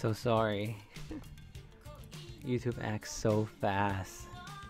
So sorry. YouTube acts so fast.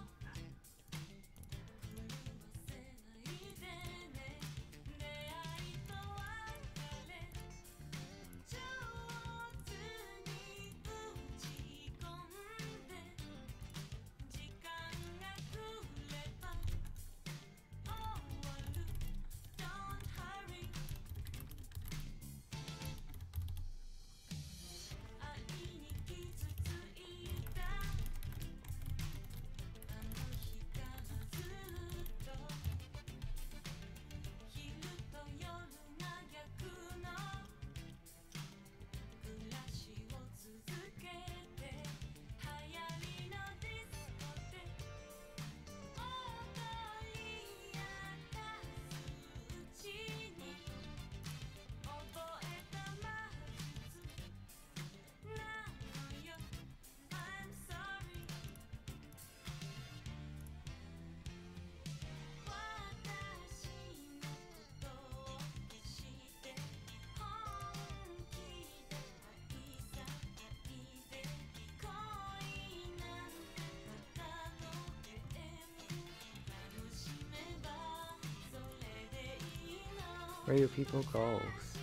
Where do people go?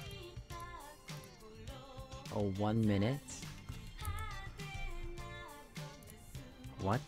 Oh, 1 minute? What?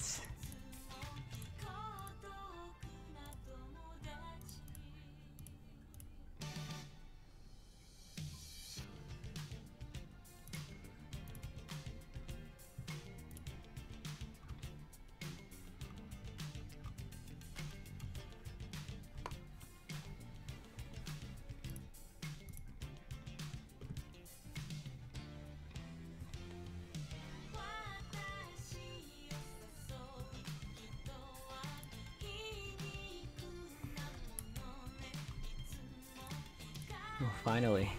Oh, finally.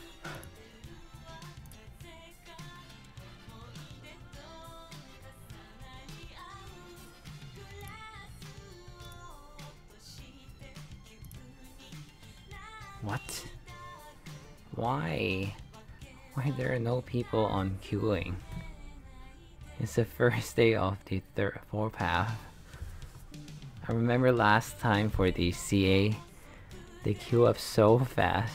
What? Why? Why there are no people on queuing? It's the first day of the fourth path. I remember last time for the CA, they queue up so fast.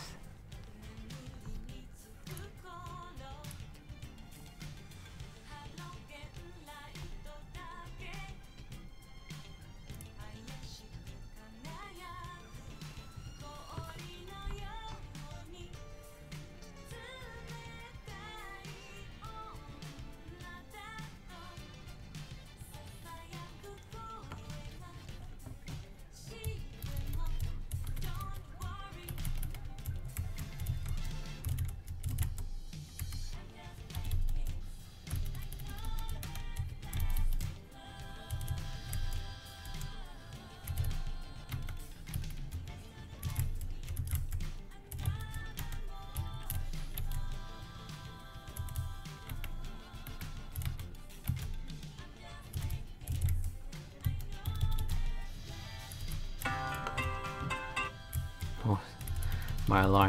Oh, my alarm.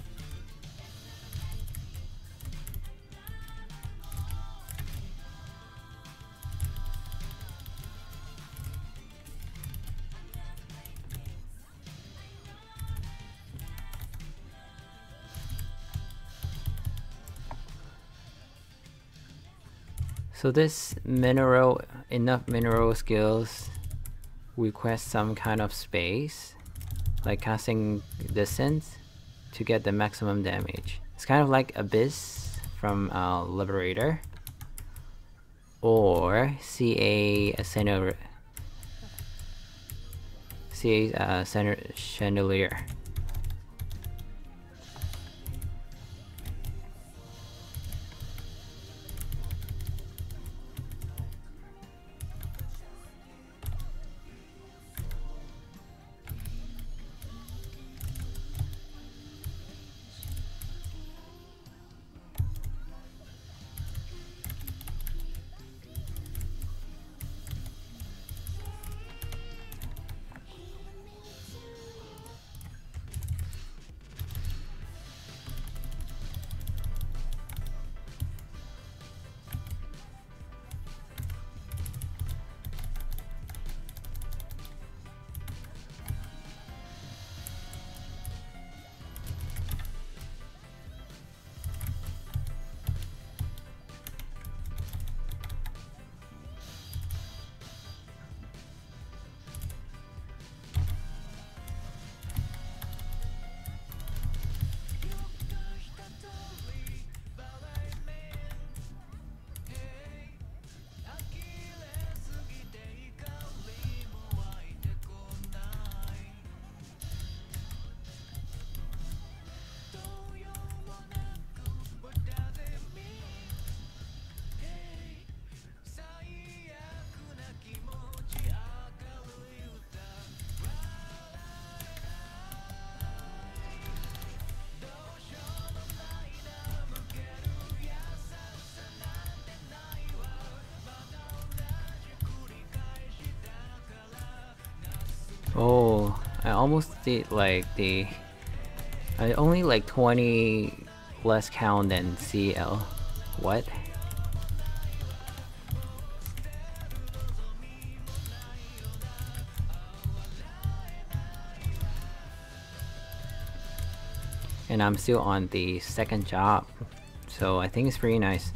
So this enough mineral skills request some kind of space, like casting distance, to get the maximum damage. It's kind of like Abyss from Liberator, or CA Chandelier. almost did like I only like 20 less count than CL. What? And I'm still on the second job, so I think it's pretty nice.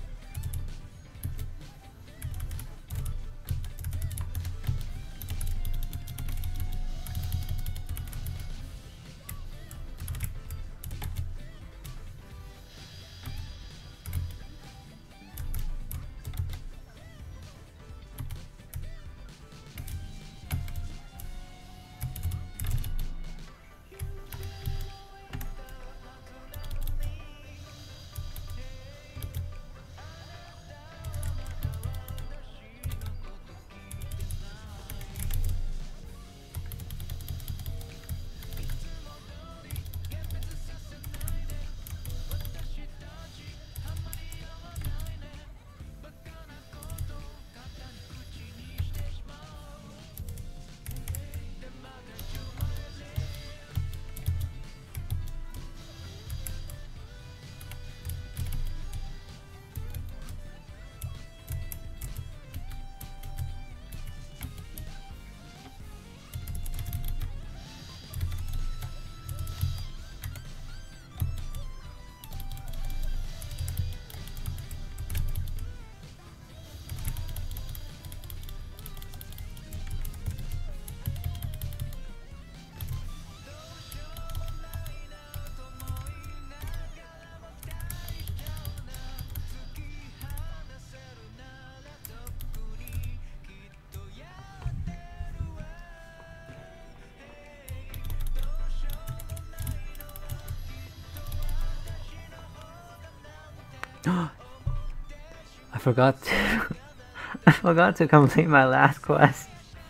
I forgot to I forgot to complete my last quest.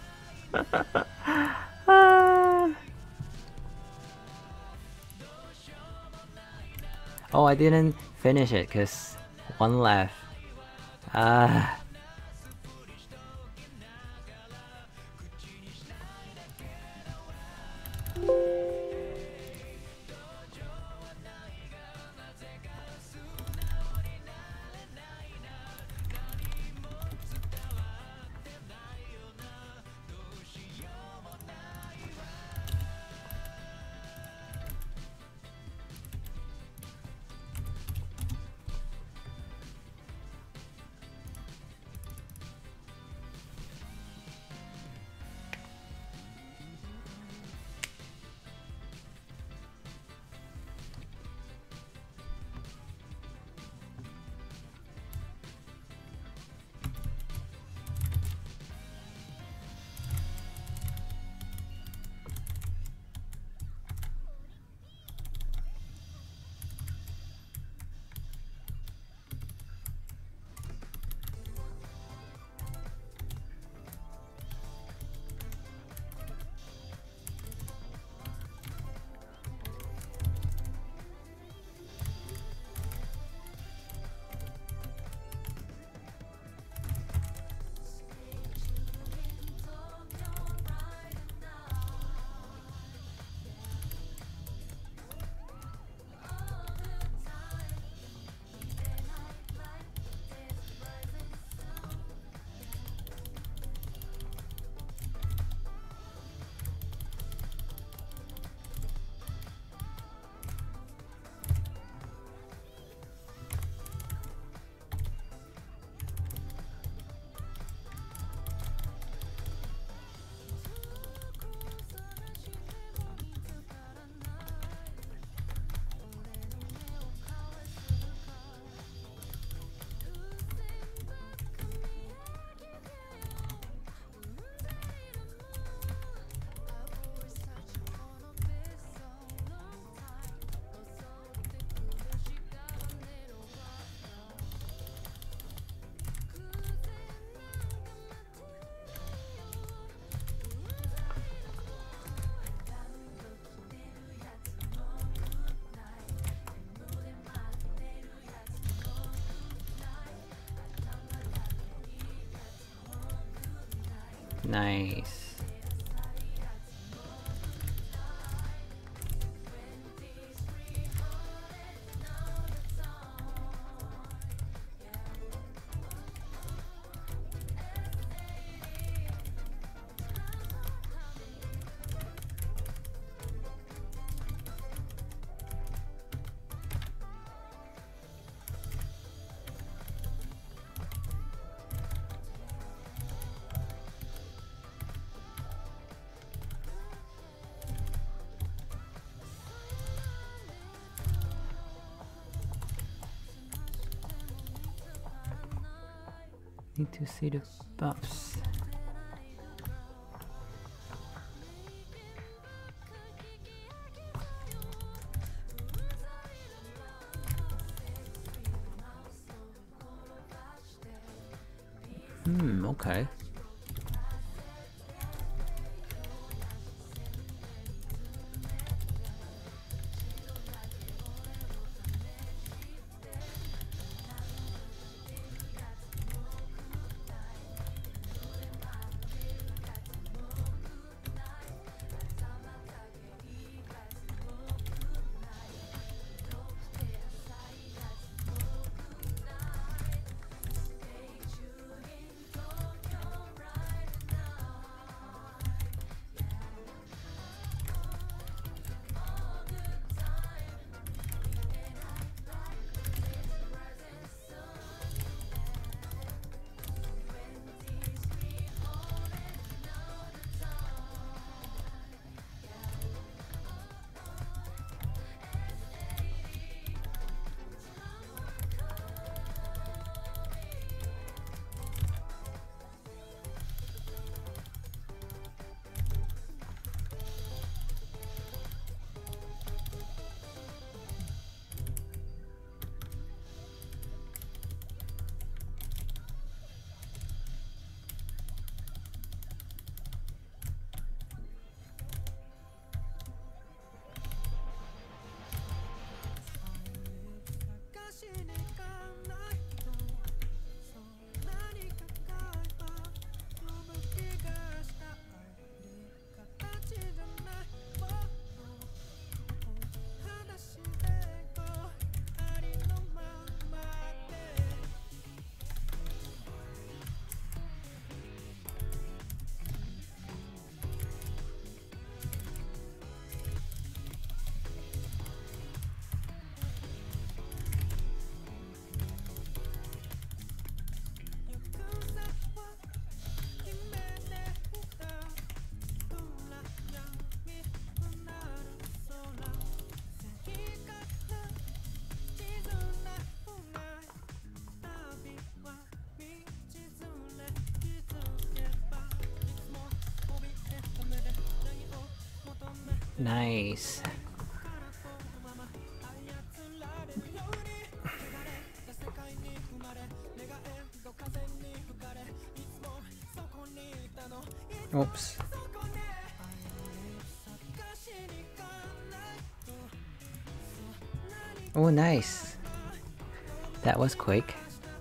Oh, I didn't finish it because one left. Nice. Need to see the buffs. Okay. Nice. Oops. Oh, nice. That was quick.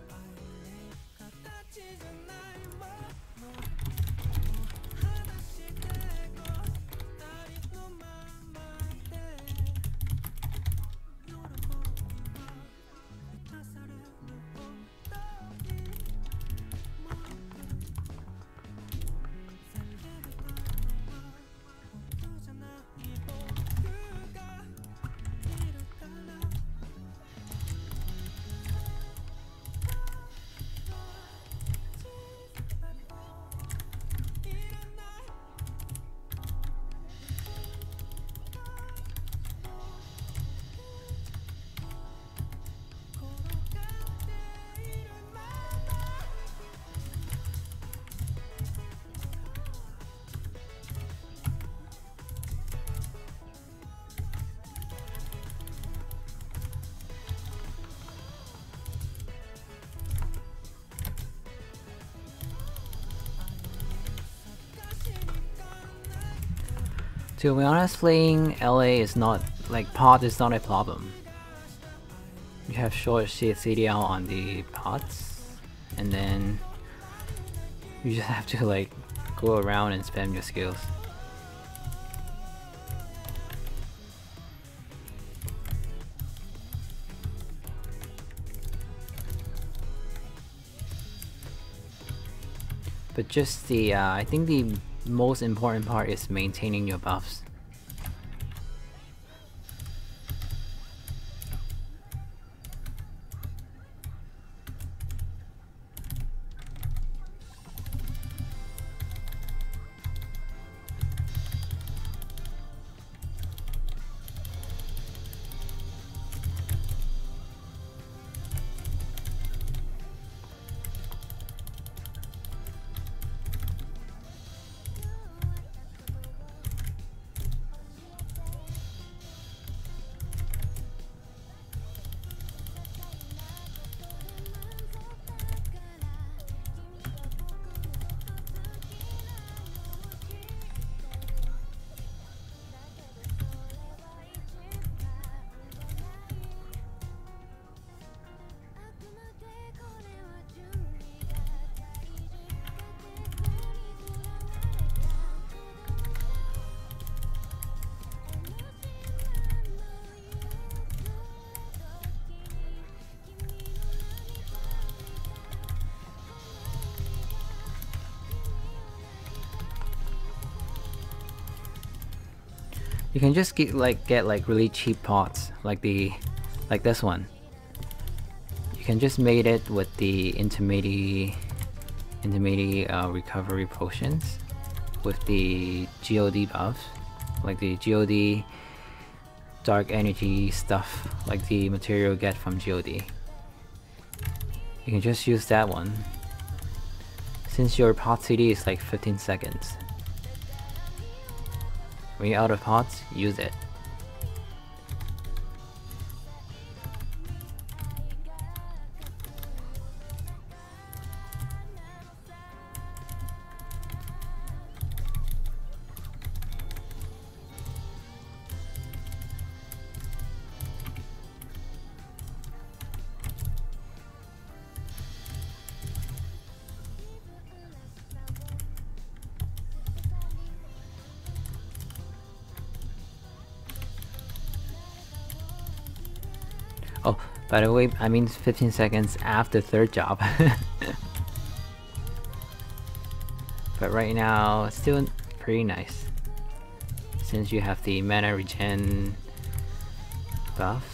To be honest, playing LA is not, like, pot is not a problem. You have short CDL on the pots, and then you just have to, like, go around and spam your skills. But just the, I think the most important part is maintaining your buffs. You can just get like really cheap pots like this one. You can just mate it with the intermediate recovery potions with the GOD buffs, like the GOD dark energy stuff, like the material you get from GOD. You can just use that one. Since your pot CD is like 15 seconds. When you're out of pots, use it. Oh, by the way, I mean 15 seconds after third job. But right now, it's still pretty nice. Since you have the mana regen buffs.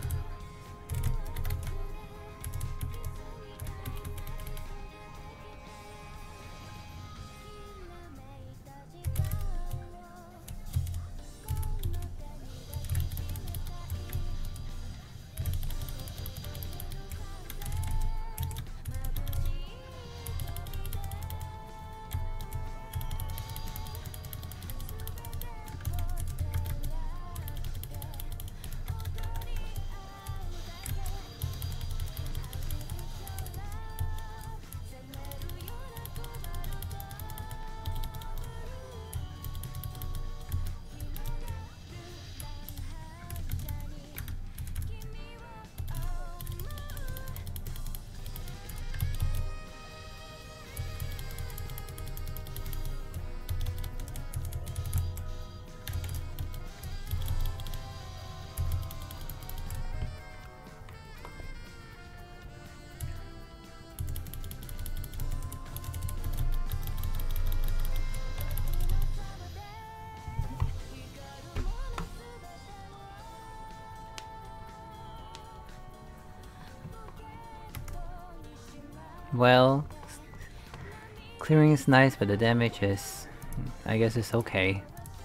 Well, clearing is nice, but the damage is, I guess it's okay.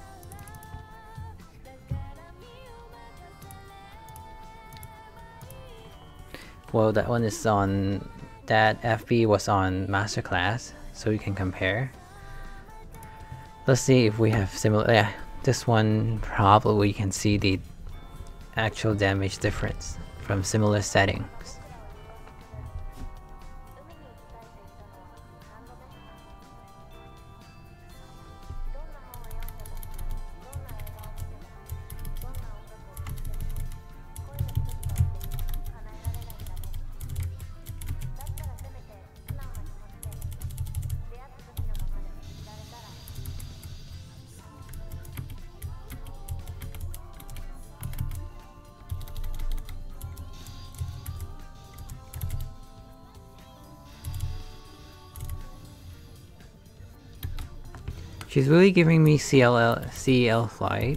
Well, that one is on, that FB was on Masterclass, so you can compare. Let's see if we have similar, yeah, this one probably you can see the actual damage difference from similar settings. She's really giving me CL flight.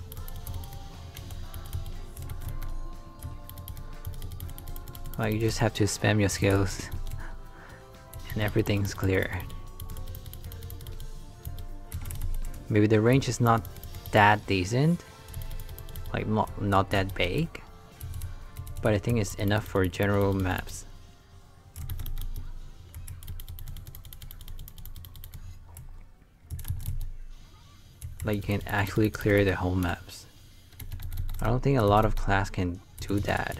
Like you just have to spam your skills and everything's clear. Maybe the range is not that decent, like not that big, but I think it's enough for general maps. Like you can actually clear the whole maps. I don't think a lot of class can do that.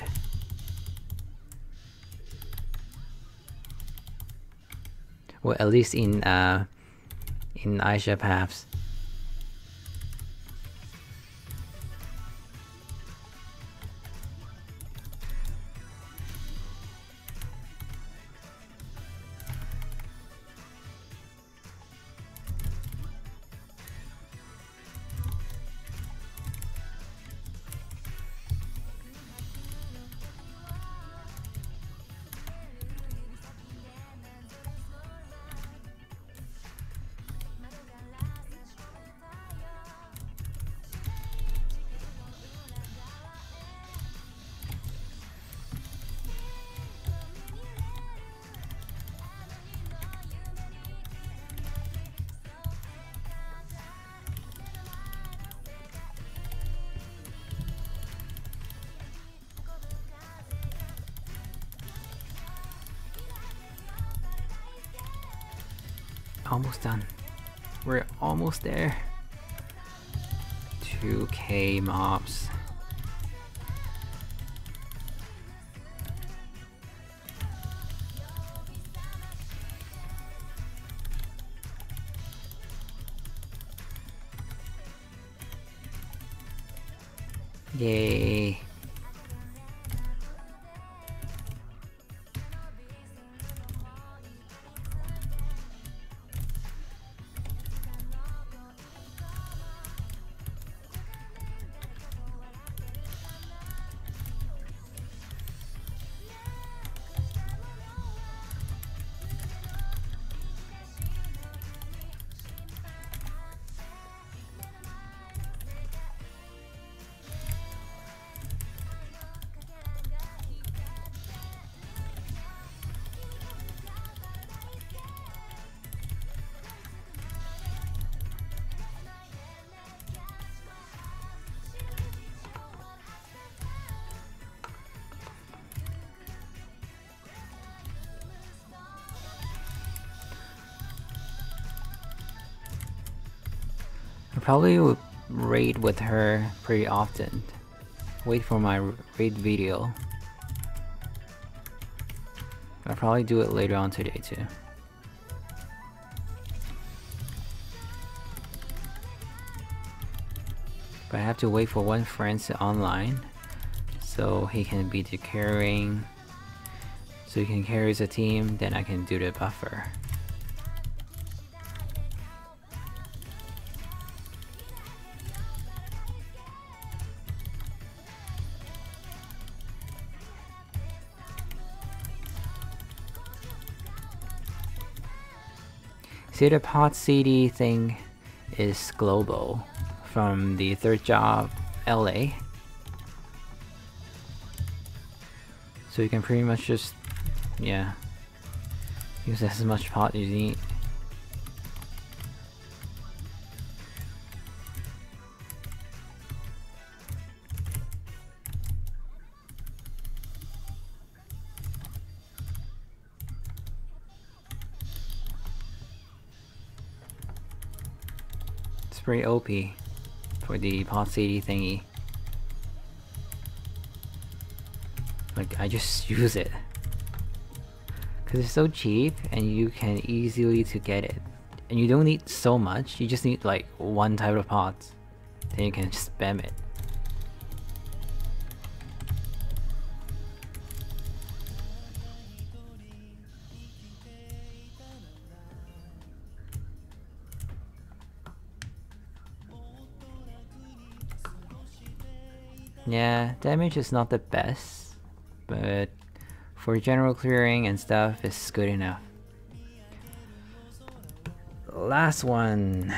Well, at least in Aisha paths. Almost done. We're almost there. 2k mobs. Yay. I probably would raid with her pretty often. Wait for my raid video. I'll probably do it later on today too. But I have to wait for one friend to online so he can be the carrying, so he can carry the team, then I can do the buffer. See, the pod CD thing is global from the third job LA. So you can pretty much just, yeah, use as much pot as you need. Pretty OP for the pod CD thingy. Like, I just use it because it's so cheap and you can easily to get it, and you don't need so much. You just need like one type of pods, then you can just spam it. Yeah, damage is not the best, but for general clearing and stuff, it's good enough. Last one.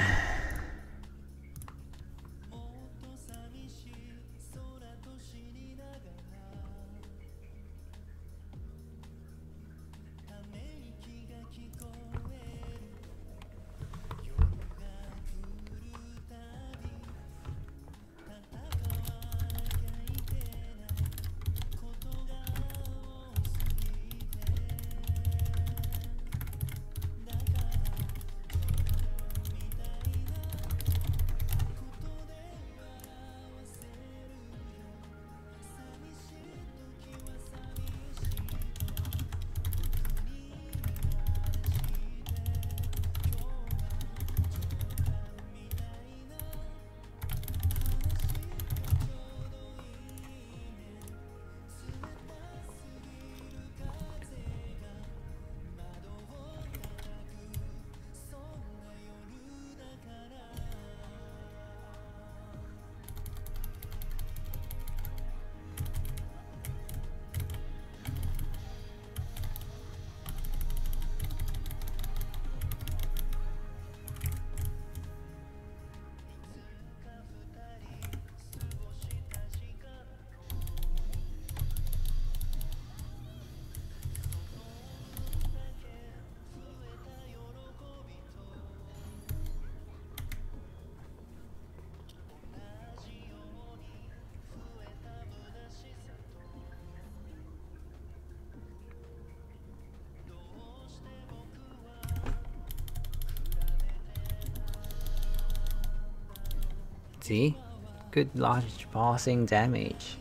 See? Good large bossing damage.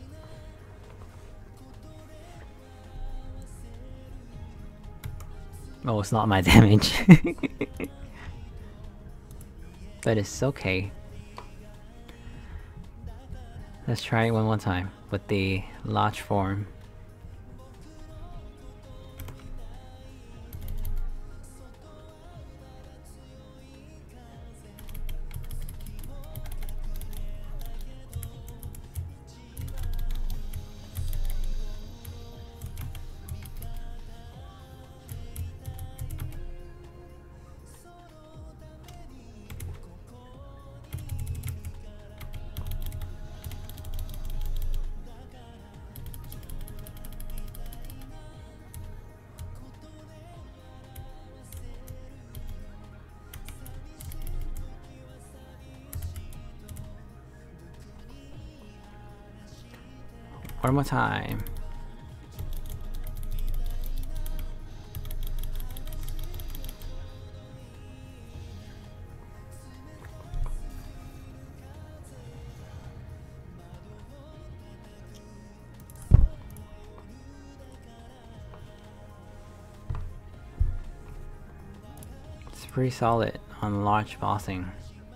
Oh, it's not my damage. But it's okay. Let's try it one more time with the large form. One more time. It's pretty solid on large bossing.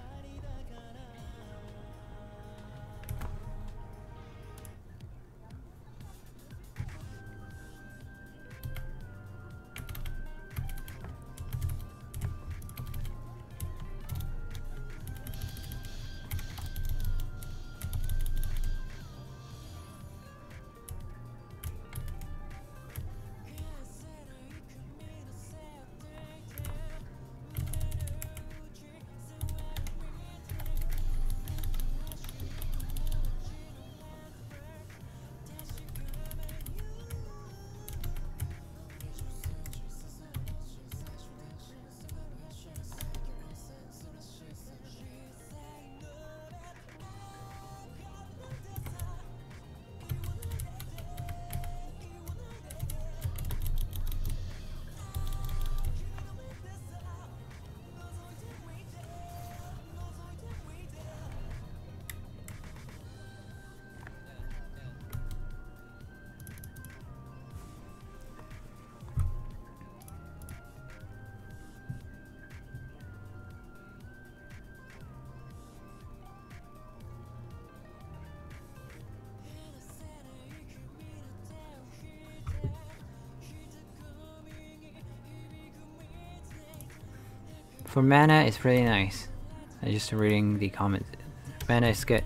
For mana, it's pretty nice. I'm just reading the comments. Mana is good.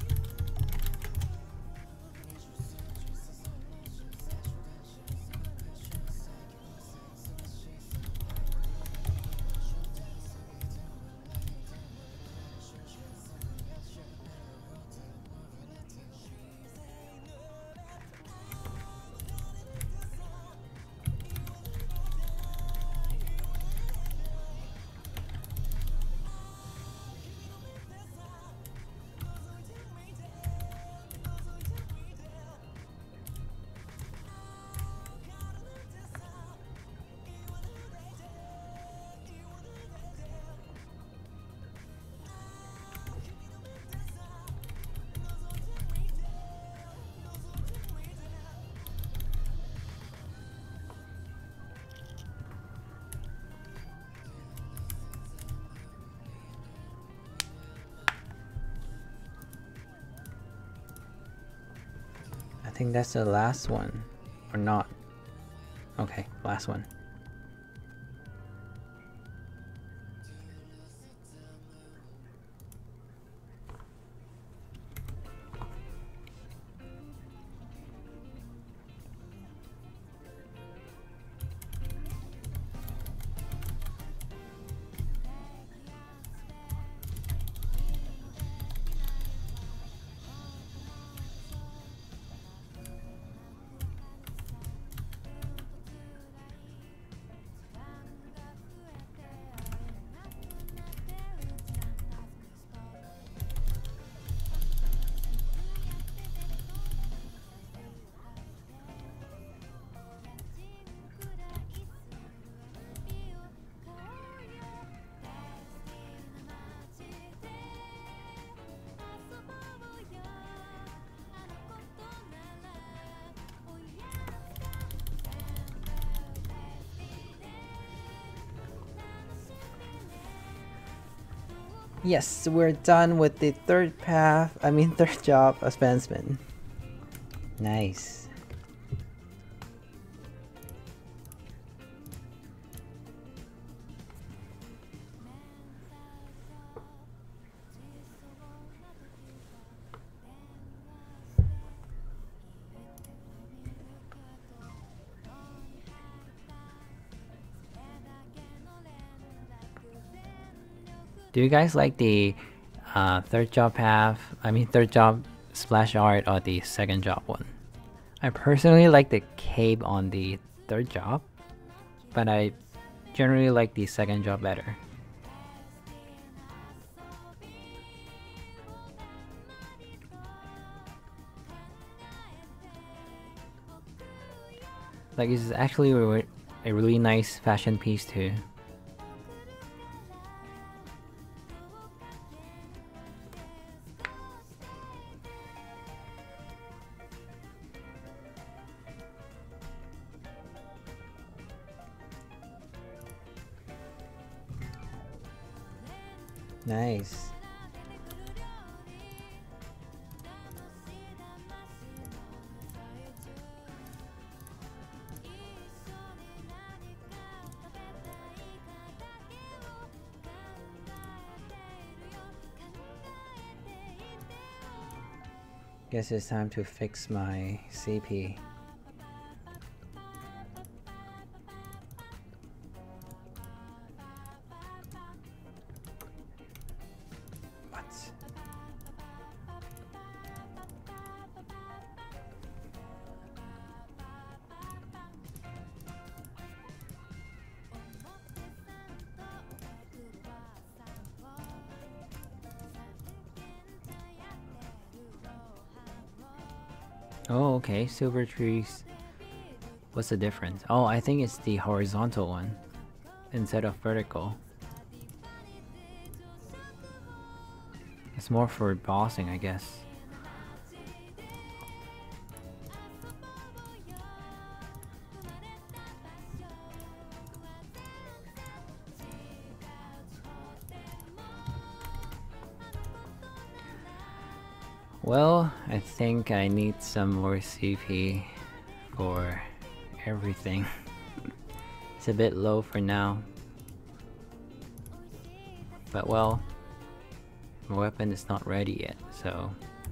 I think that's the last one, or not. Okay, last one. Yes, we're done with the third job advancement. Nice. Do you guys like the third job splash art, or the second job one? I personally like the cape on the third job, but I generally like the second job better. Like, it's actually a really nice fashion piece too. Nice. Guess it's time to fix my CP. What? Oh, okay, silver trees. What's the difference? Oh, I think it's the horizontal one instead of vertical. It's more for bossing, I guess. Well, I think I need some more CP for everything. It's a bit low for now. But well, my weapon is not ready yet, so...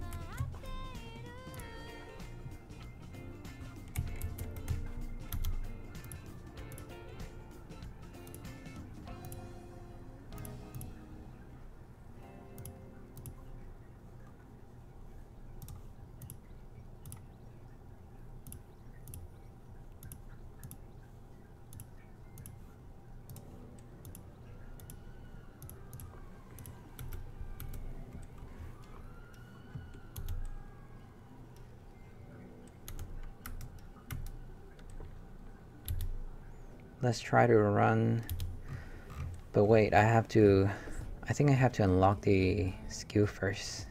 Let's try to run. But wait, I think I have to unlock the skill first.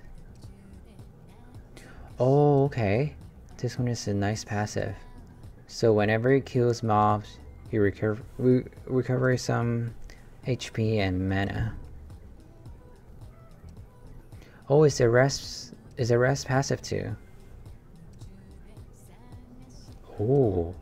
Oh, okay. This one is a nice passive. So whenever it kills mobs, you recover some HP and mana. Oh, is a rest passive too? Oh.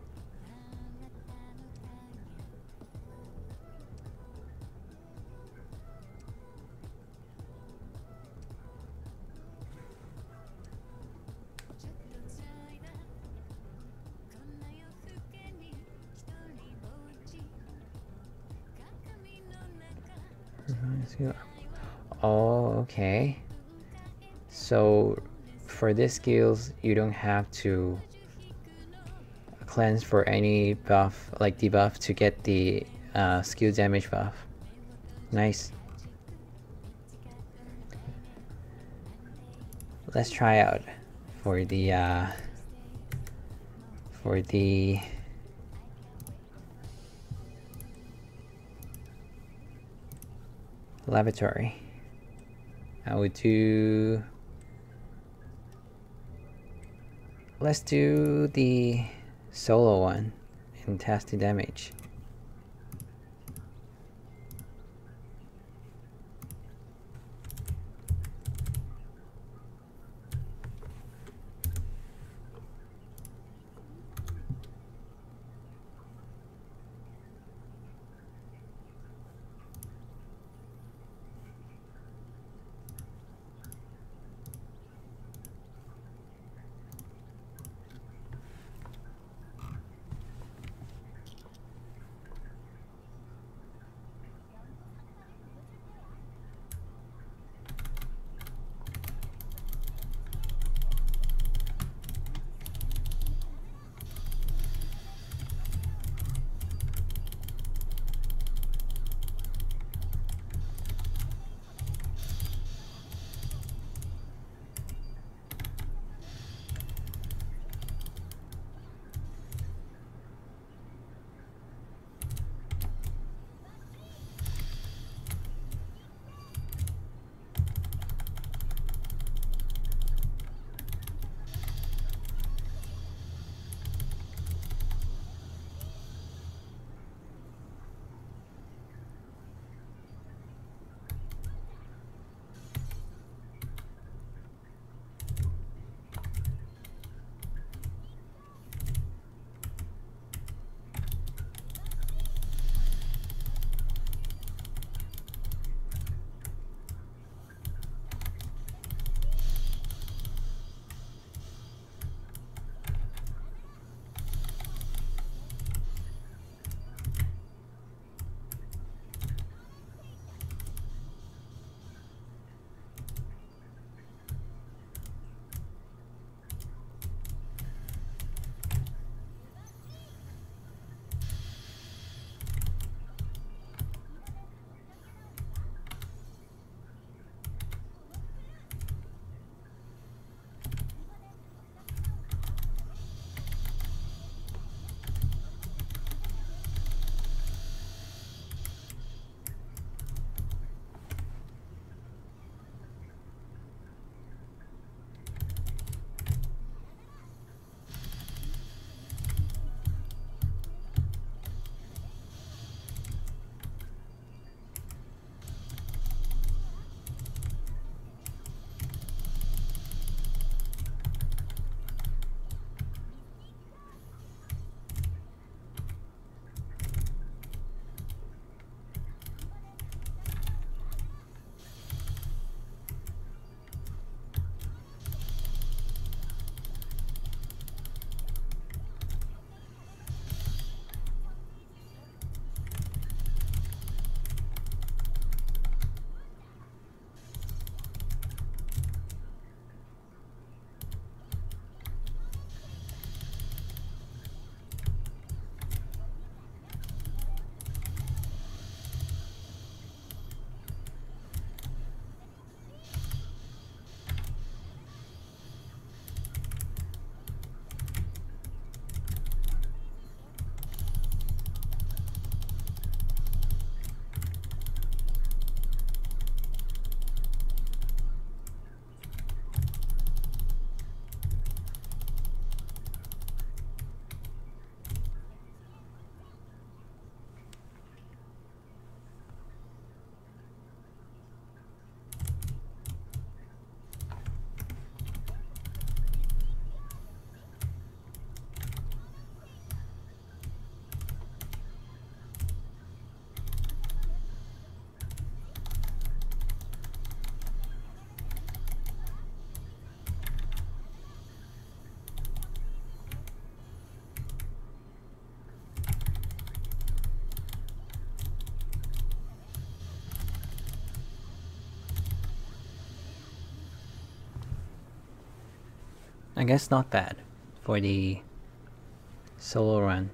Oh, okay. So for these skills, you don't have to cleanse for any buff, like debuff, to get the skill damage buff. Nice. Let's try out for the laboratory. I would do... Let's do the solo one and test the damage. I guess not bad for the solo run.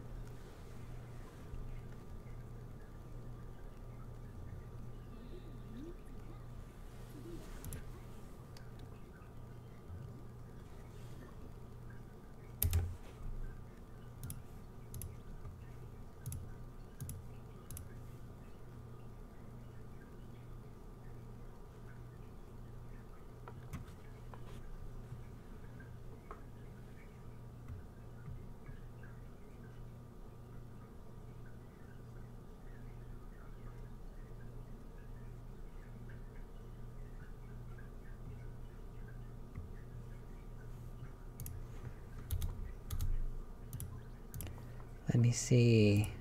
Let me see.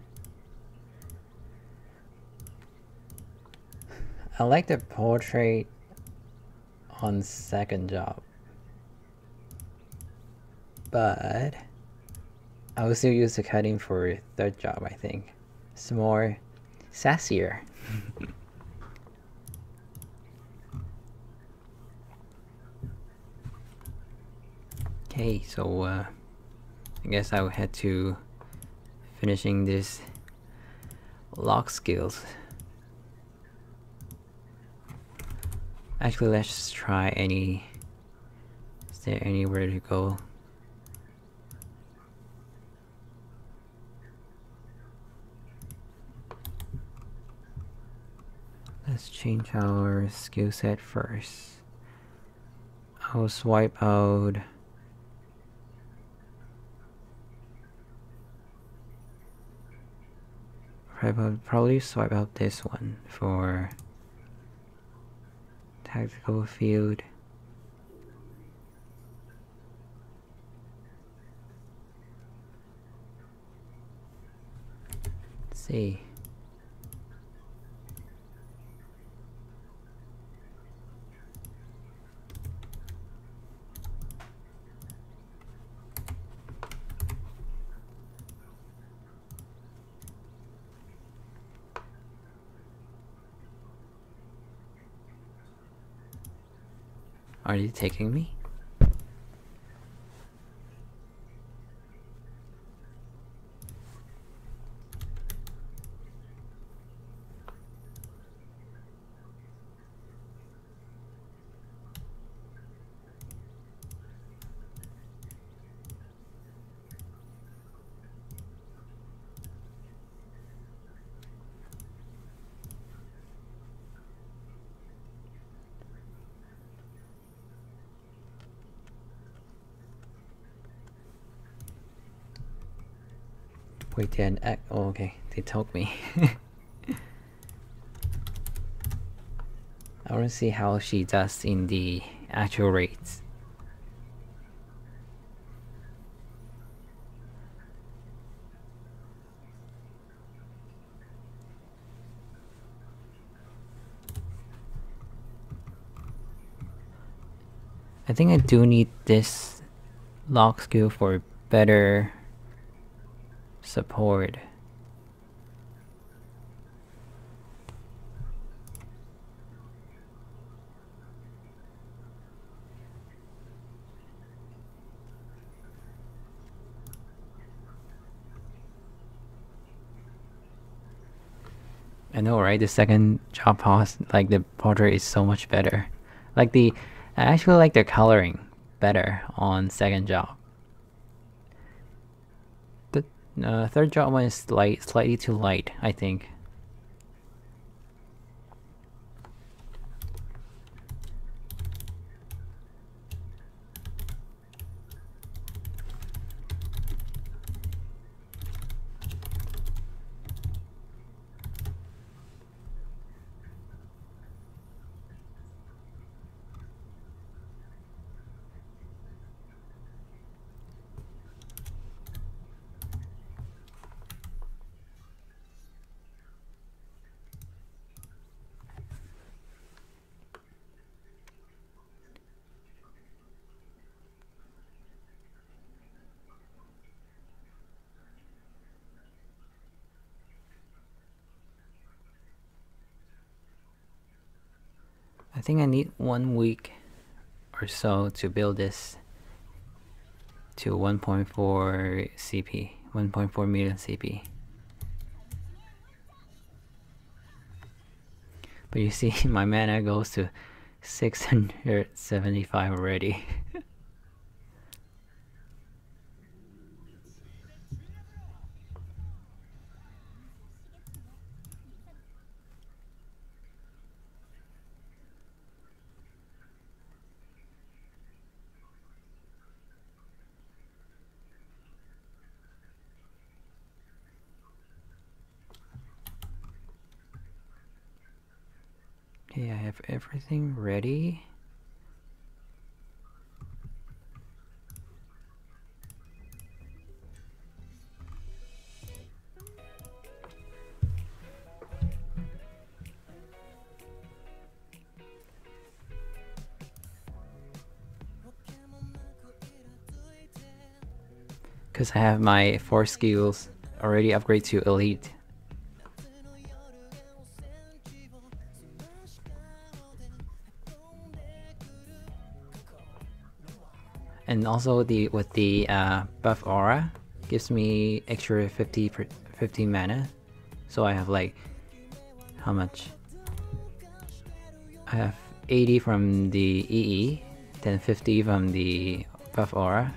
I like the portrait on second job, but I will still use the cutting for third job, I think. It's more sassier. Okay, so I guess I'll head to finishing this lock skills. Actually, let's try any. Is there anywhere to go? Let's change our skill set first. I'll swipe out. Probably swipe out this one for tactical field. Let's see. Are you taking me? Wait, then, oh, okay, they told me. I want to see how she does in the actual rates. I think I do need this lock skill for better support. I know, right? The second job pause, like the portrait is so much better. Like I actually like the coloring better on second job. The third job one is slightly too light, I think. I think I need 1 week or so to build this to 1.4 CP, 1.4 million CP. But you see, my mana goes to 675 already. Okay, I have everything ready. Because I have my 4 skills already upgrade to elite. And also with the buff aura gives me extra 50 mana. So I have like, how much? I have 80 from the EE, then 50 from the buff aura.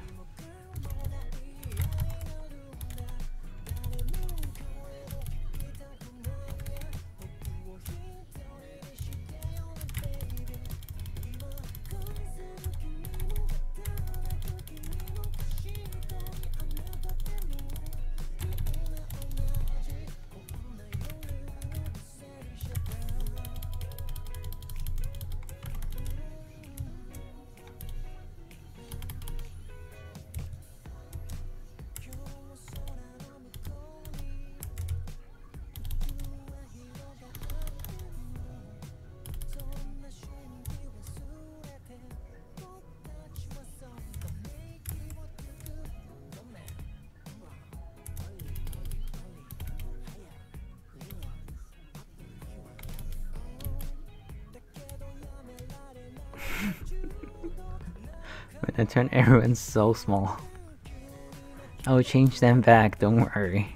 When I turn everyone so small. I will change them back, don't worry.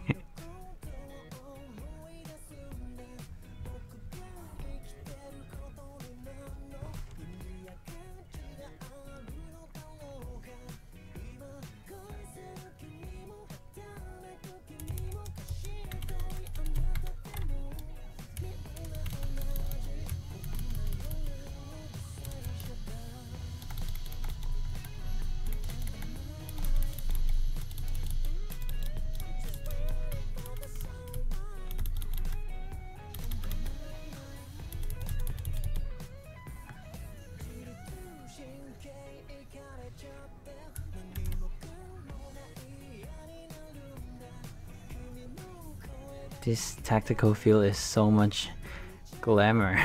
This tactical feel is so much glamour.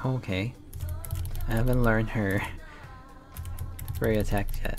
Okay. I haven't learned her spray attack yet.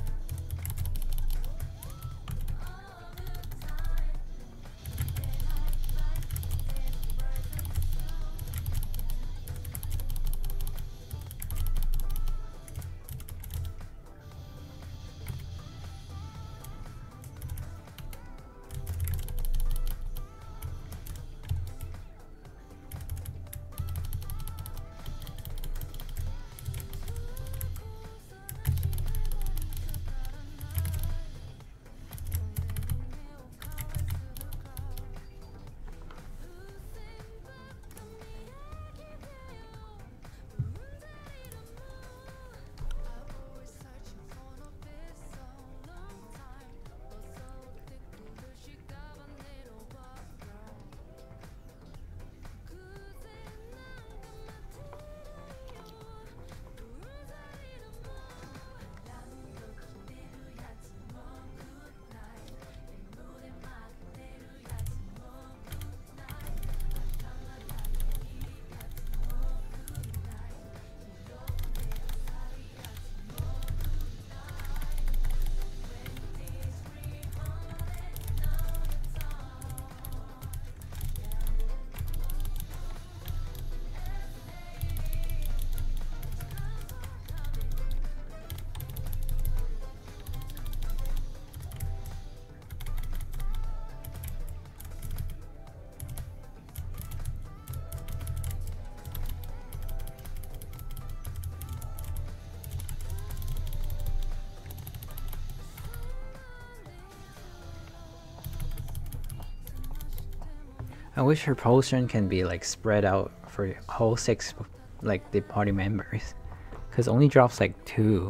I wish her potion can be like spread out for whole 6 like the party members, because only drops like 2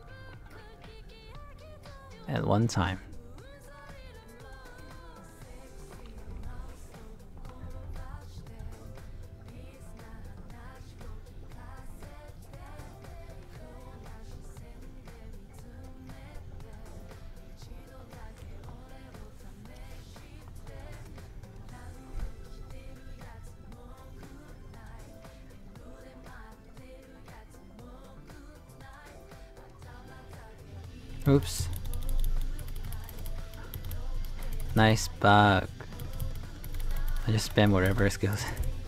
at one time. Oops. Nice bug. I just spam whatever skills.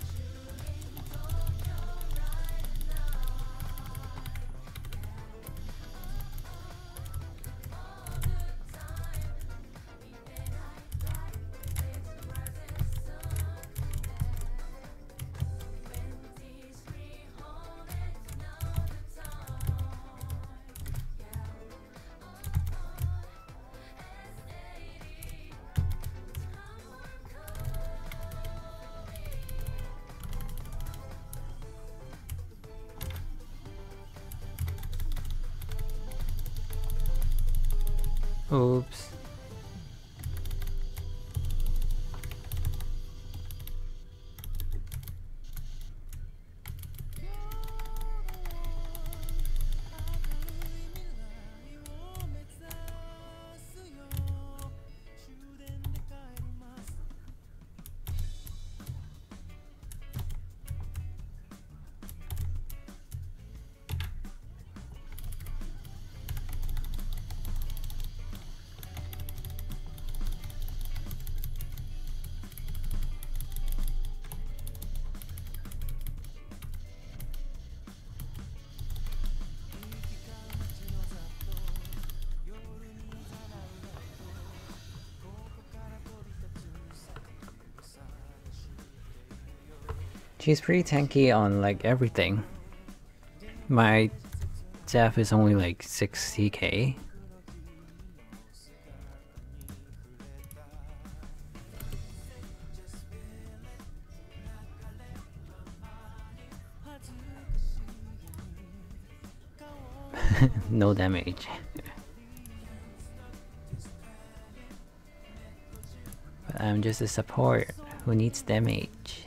Oops. She's pretty tanky on like everything. My def is only like 60k. No damage. But I'm just a support who needs damage.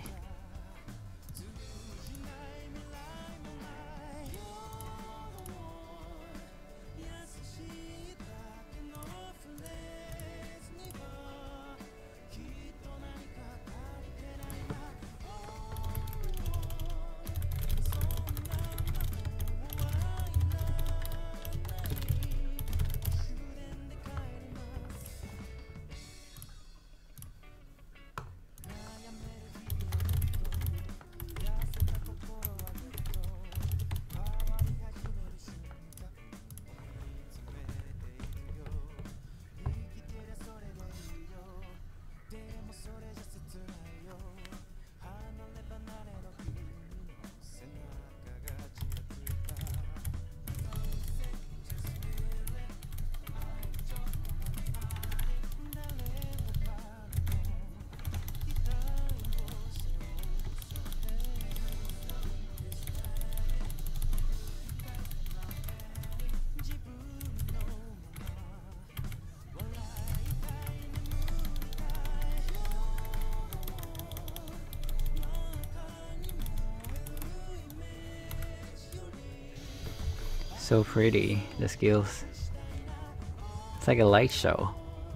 So pretty, the skills. It's like a light show.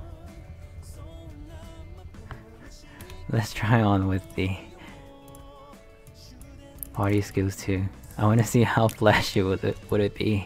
Let's try on with the party skills too. I want to see how flashy would it be.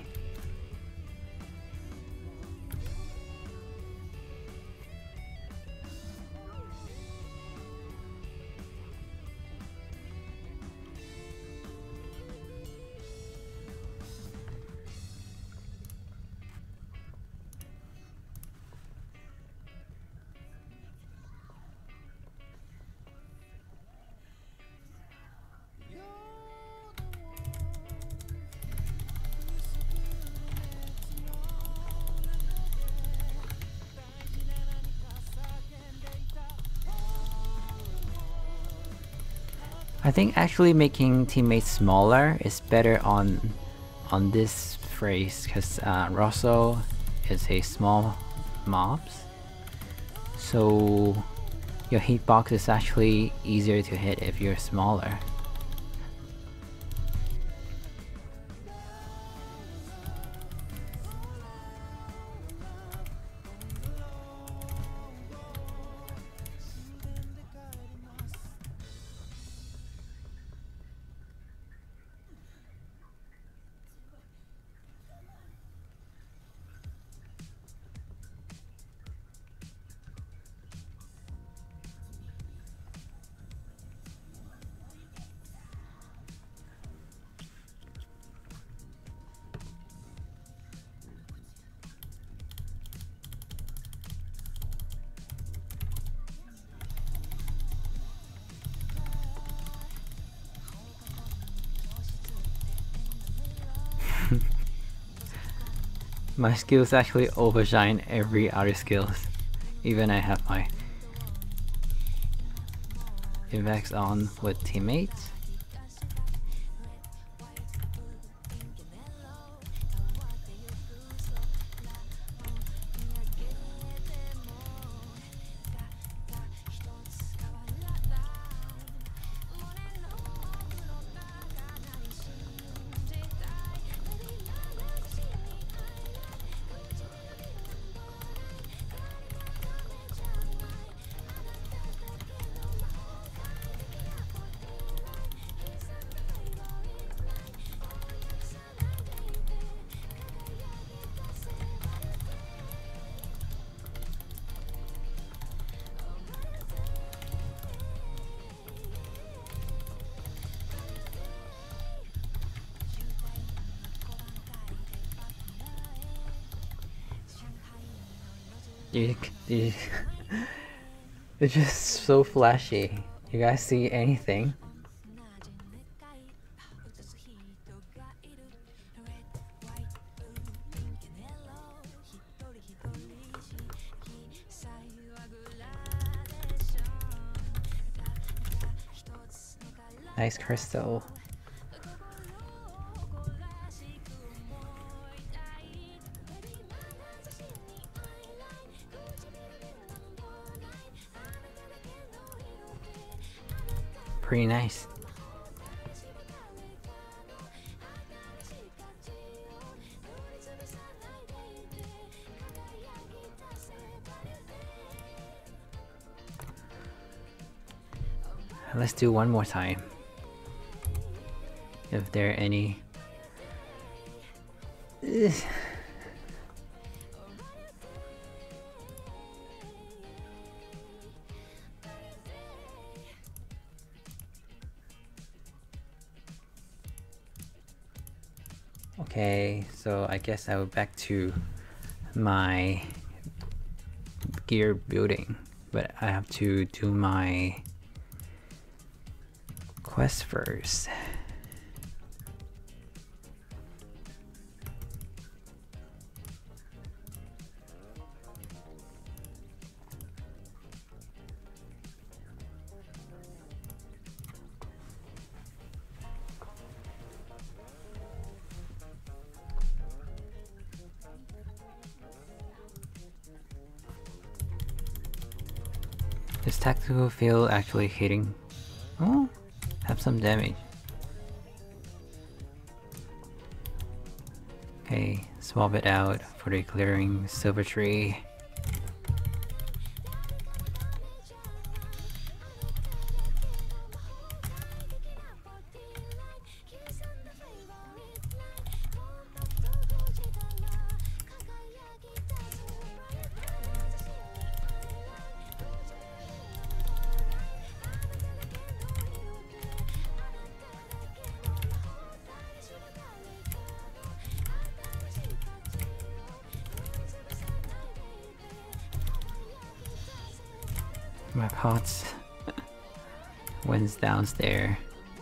I think actually making teammates smaller is better on this phrase, because Rosso is a small mobs, so your hitbox is actually easier to hit if you're smaller. My skills actually overshine every other skills. Even I have my effects on with teammates. It's just so flashy. You guys see anything? Nice crystal. Pretty nice. Let's do one more time. If there are any. Okay, so I guess I will back to my gear building, but I have to do my quest first. Is tactical field actually hitting? Oh, have some damage. Okay, swap it out for the clearing silver tree. My pots went downstairs.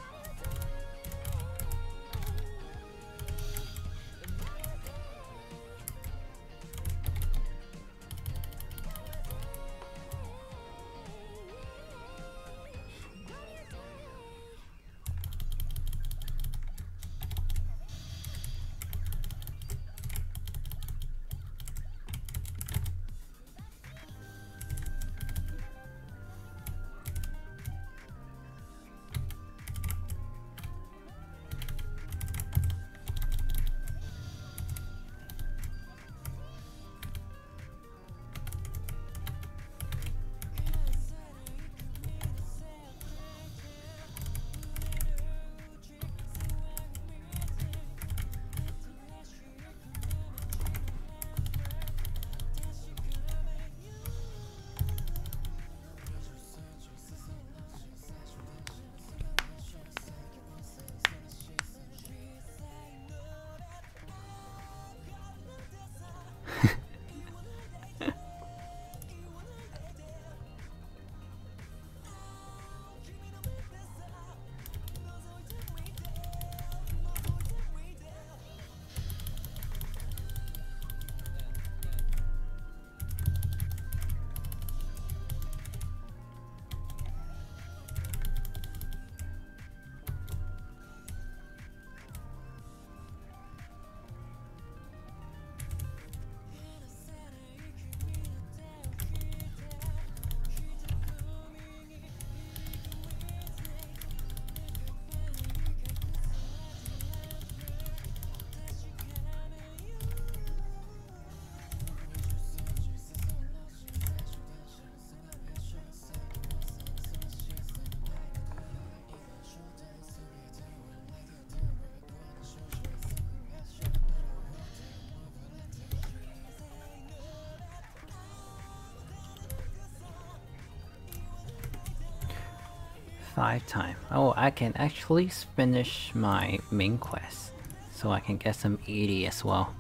Five time. Oh, I can actually finish my main quest, so I can get some 80 as well.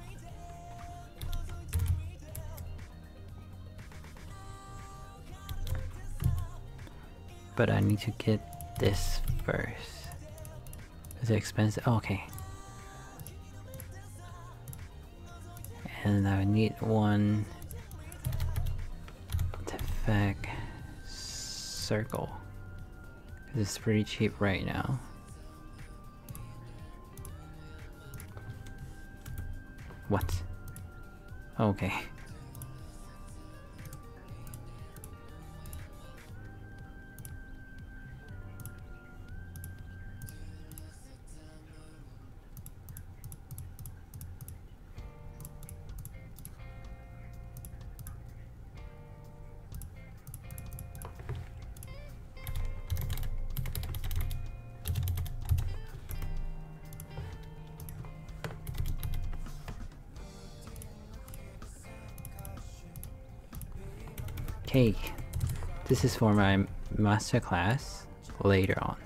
But I need to get this first. Is it expensive? Oh, okay. And I need one artifact circle. It's pretty cheap right now. What? Okay. Okay, this is for my masterclass later on,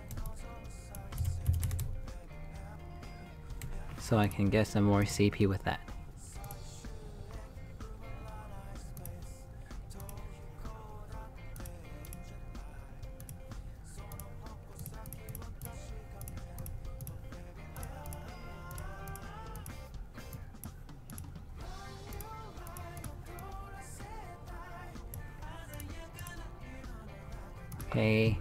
so I can get some more CP with that. Okay.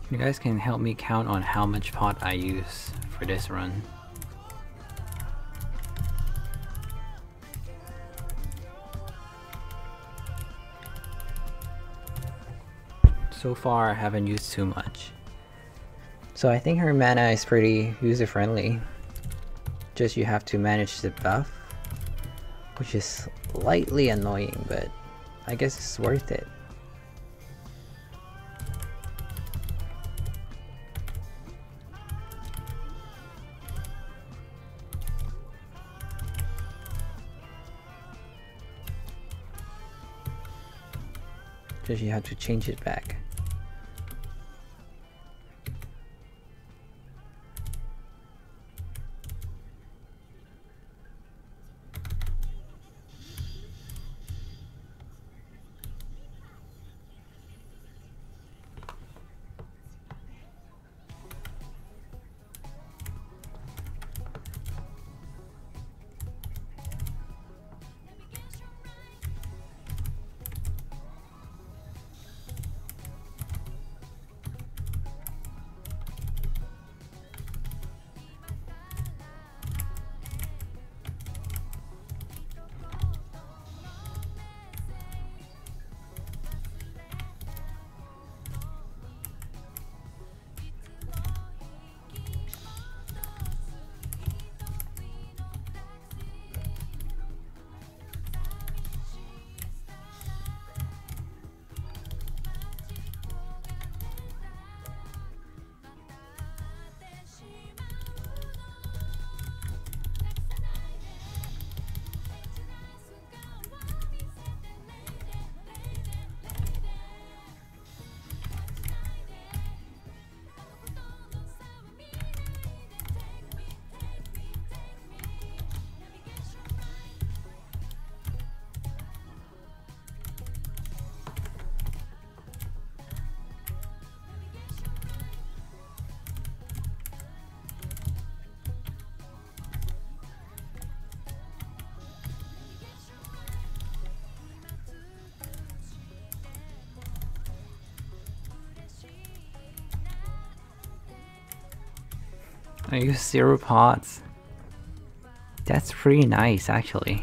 You guys can help me count on how much pot I use for this run. So far I haven't used too much. So I think her mana is pretty user-friendly. Just you have to manage the buff, which is slightly annoying, but I guess it's worth it. Just you have to change it back. I use 0 pots. That's pretty nice, actually.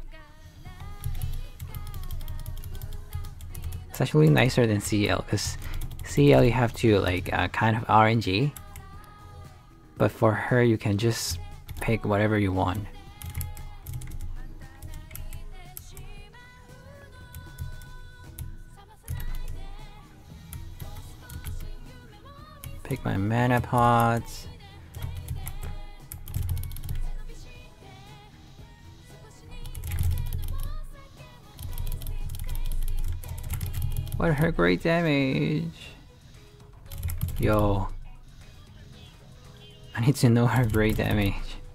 It's actually nicer than CL, because CL you have to like kind of RNG, but for her you can just pick whatever you want. Pick my mana pots. What her great damage? Yo, I need to know her great damage.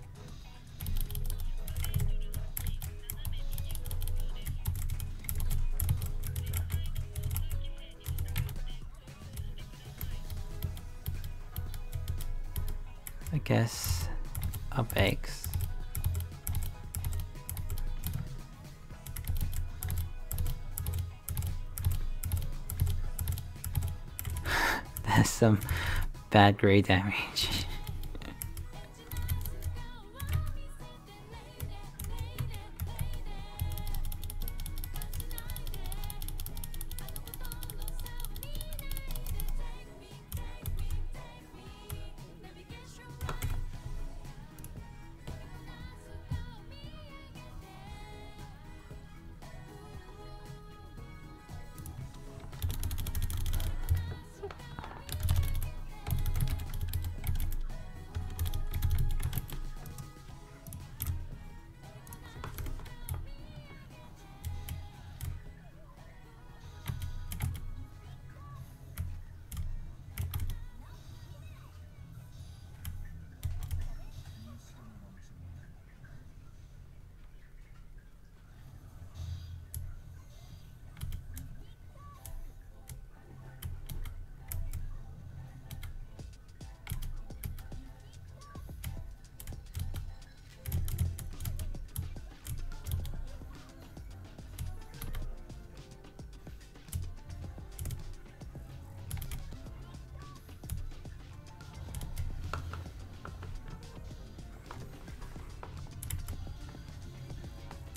I guess up X. That's some bad great damage.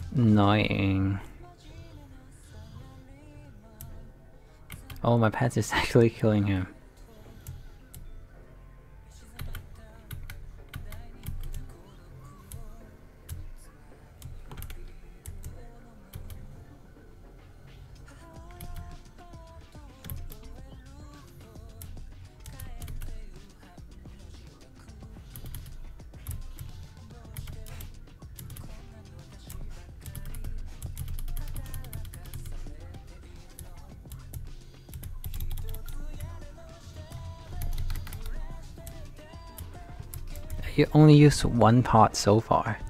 Annoying. Oh, my pet is actually killing him. You only used one pot so far.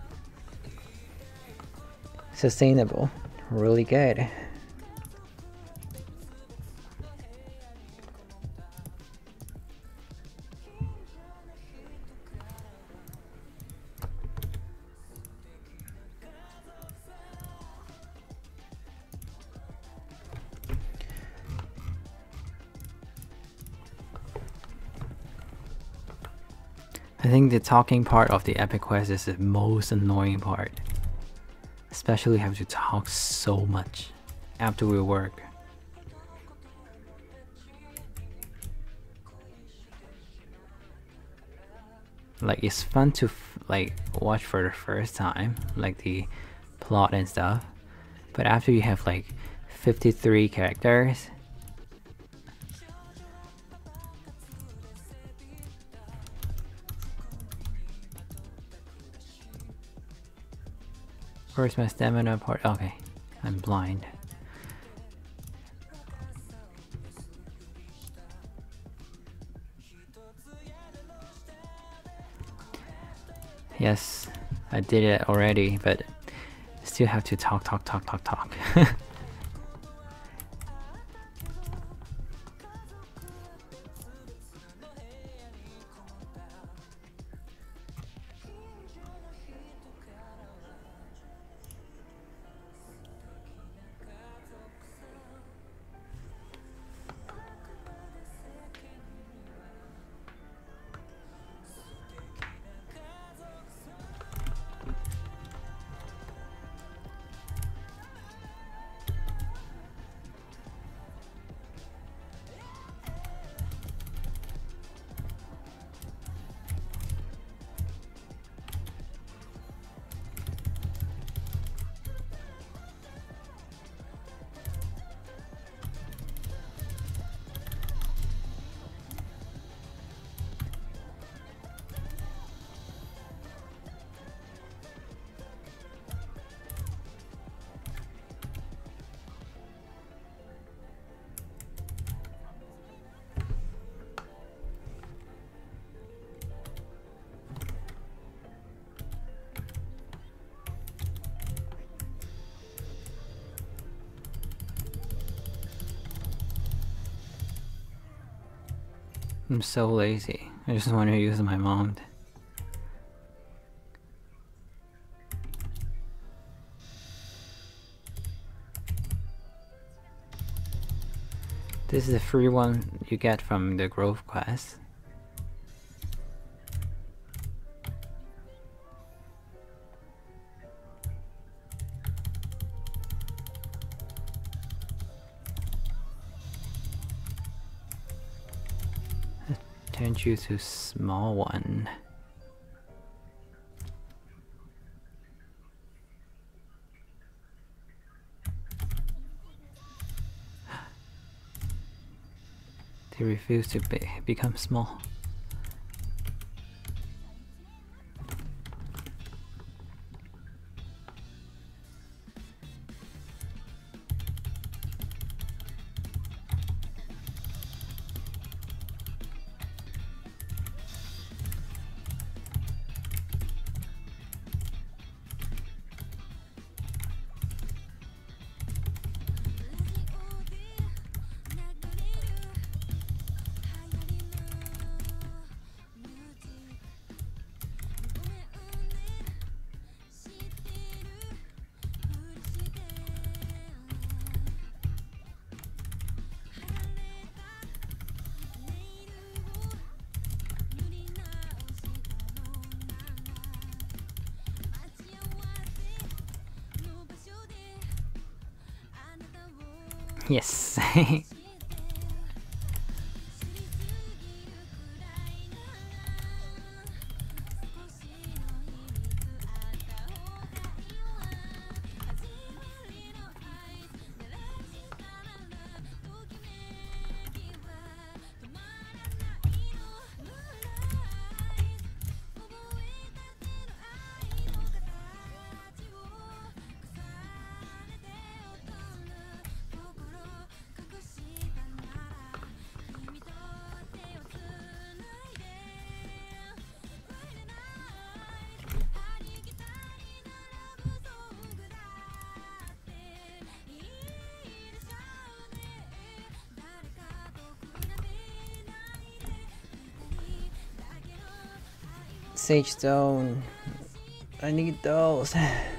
Sustainable. Really good. I think the talking part of the epic quest is the most annoying part. Especially have to talk so much after we work. Like, it's fun to like watch for the first time, like the plot and stuff. But after you have like 53 characters, where's my stamina part? Okay, I'm blind. Yes, I did it already, but still have to talk. I'm so lazy. I just want to use my mount. This is the free one you get from the Grove quest. Turn you to small one. They refuse to become small. Yes. Sage Stone. I need those.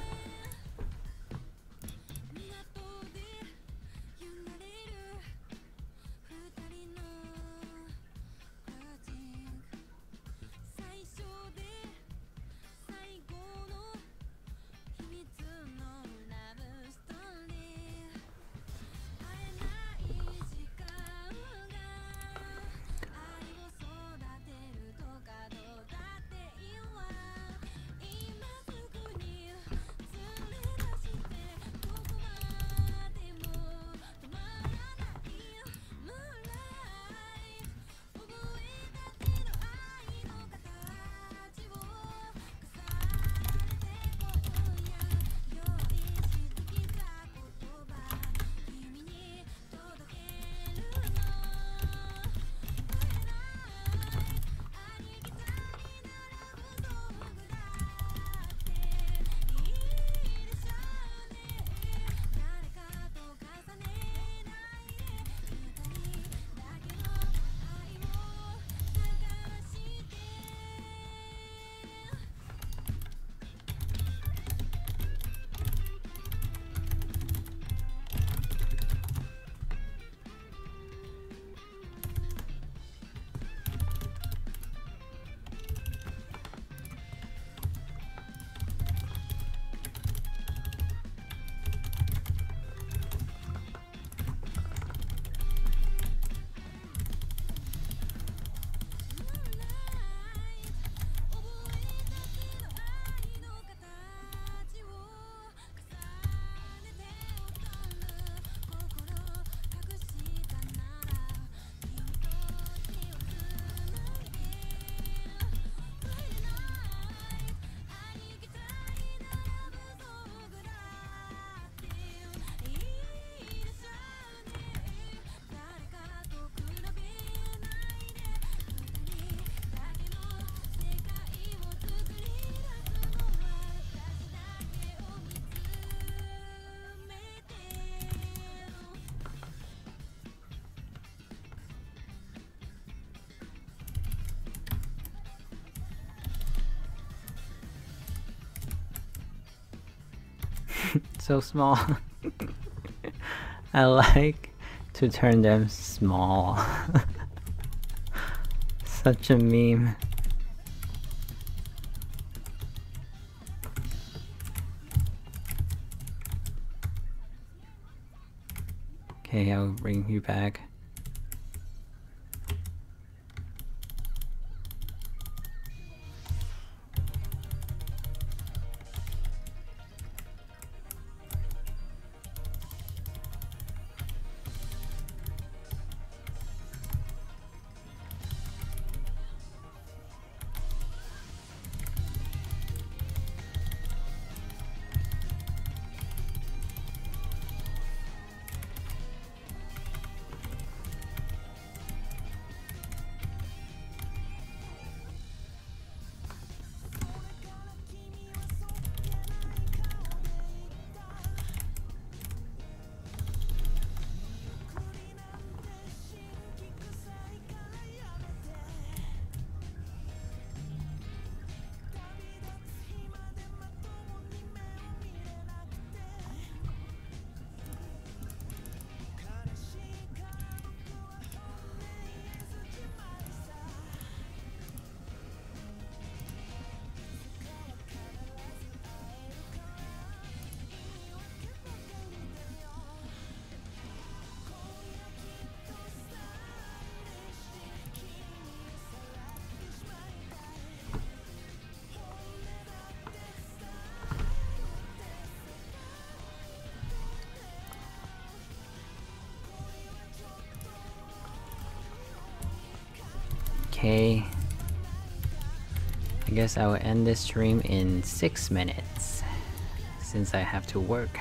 So small. I like to turn them small. Such a meme. Okay, I'll bring you back. Okay. I guess I will end this stream in 6 minutes since I have to work.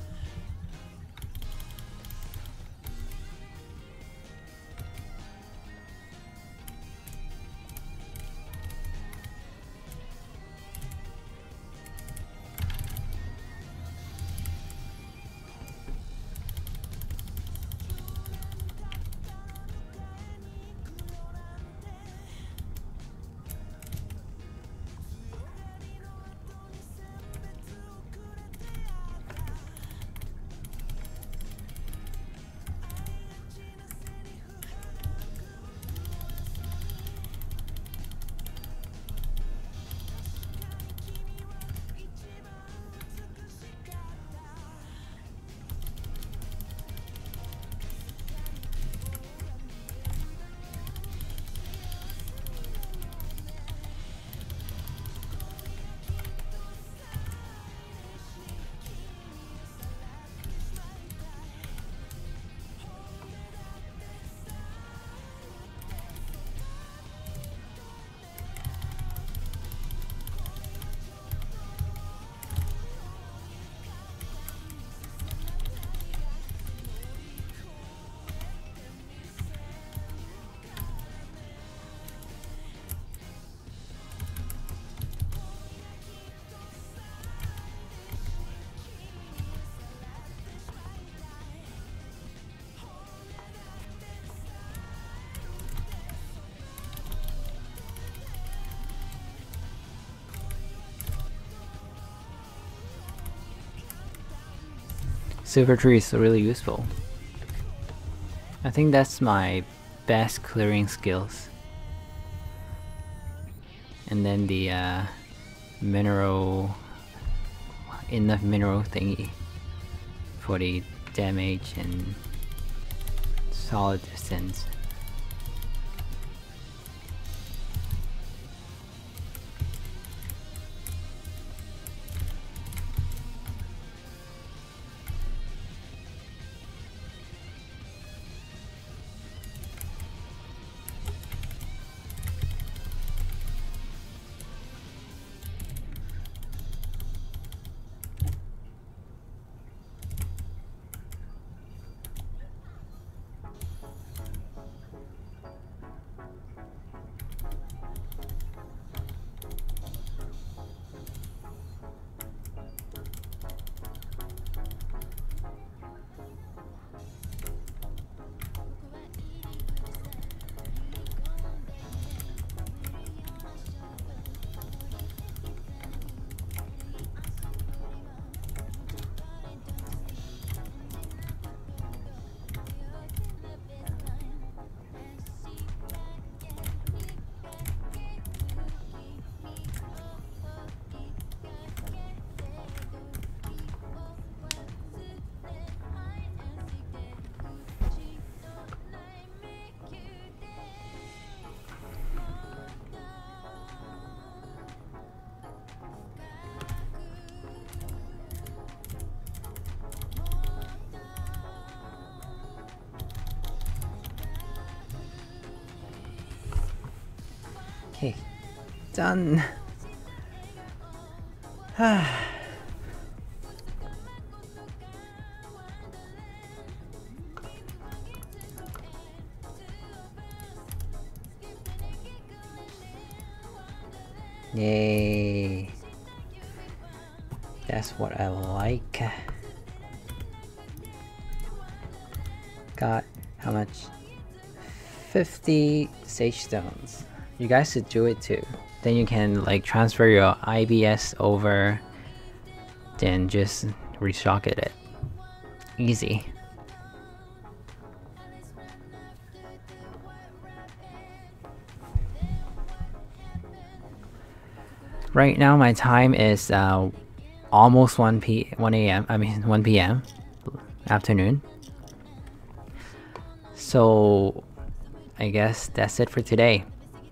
Silver tree is really useful. I think that's my best clearing skills. And then the mineral, enough mineral thingy for the damage and solid distance. Okay, done. Yay. That's what I like. Got how much? 50 sage stones. You guys should do it too. Then you can like transfer your IBS over, then just reshock it. Easy. Right now my time is almost 1 a.m. I mean 1 p.m. afternoon. So I guess that's it for today.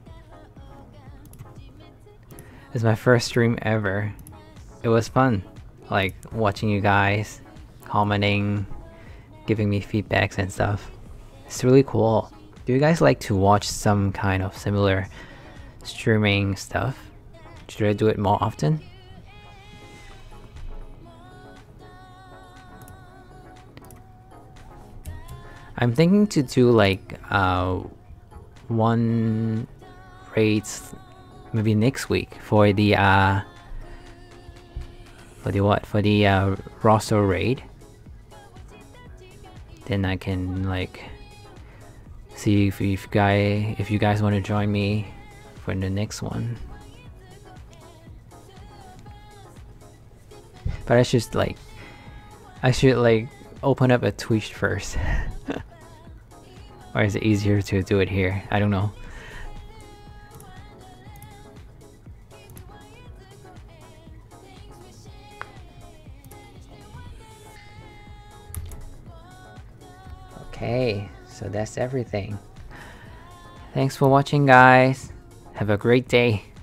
It's my first stream ever. It was fun, like watching you guys, commenting, giving me feedbacks and stuff. It's really cool. Do you guys like to watch some kind of similar streaming stuff? Should I do it more often? I'm thinking to do like one raids maybe next week for the roster raid. Then I can like see if you guys want to join me for the next one. But I should like open up a Twitch first. Or is it easier to do it here? I don't know. Okay, so that's everything. Thanks for watching, guys. Have a great day.